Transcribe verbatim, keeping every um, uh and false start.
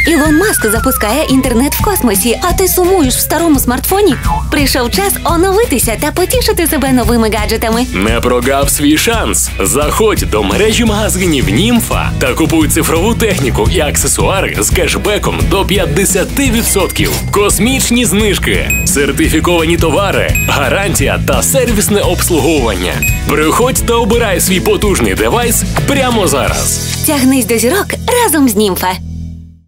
Ілон Маск запускає інтернет в космосі, а ти сумуєш в старому смартфоні? Прийшов час оновитися та потішити себе новими гаджетами. Не прогав свій шанс. Заходь до мережі магазинів «Німфа» та купуй цифрову техніку і аксесуари з кешбеком до п'ятдесят відсотків. Космічні знижки, сертифіковані товари, гарантія та сервісне обслуговування. Приходь та обирай свій потужний девайс прямо зараз. Тягнись до зірок разом з «Німфа».